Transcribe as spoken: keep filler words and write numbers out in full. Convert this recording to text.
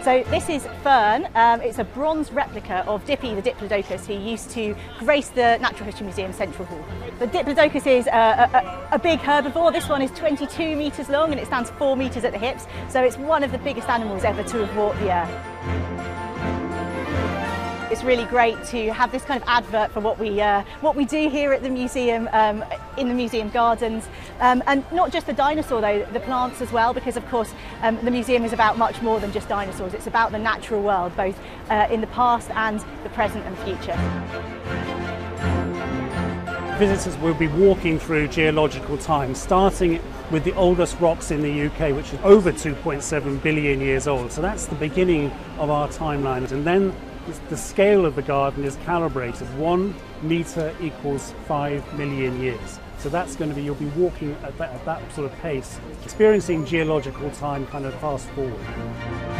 So this is Fern. Um, it's a bronze replica of Dippy the diplodocus, who used to grace the Natural History Museum Central Hall. The diplodocus is a, a, a big herbivore. This one is twenty-two metres long and it stands four metres at the hips, so it's one of the biggest animals ever to have walked the earth. It's really great to have this kind of advert for what we uh, what we do here at the museum, um, in the museum gardens, um, and not just the dinosaur though, the plants as well, because of course um, the museum is about much more than just dinosaurs. It's about the natural world, both uh, in the past and the present and future. Visitors will be walking through geological time, starting with the oldest rocks in the U K, which is over two point seven billion years old. So that's the beginning of our timeline. And then the scale of the garden is calibrated. One metre equals five million years. So that's going to be, you'll be walking at that, at that sort of pace, experiencing geological time kind of fast forward.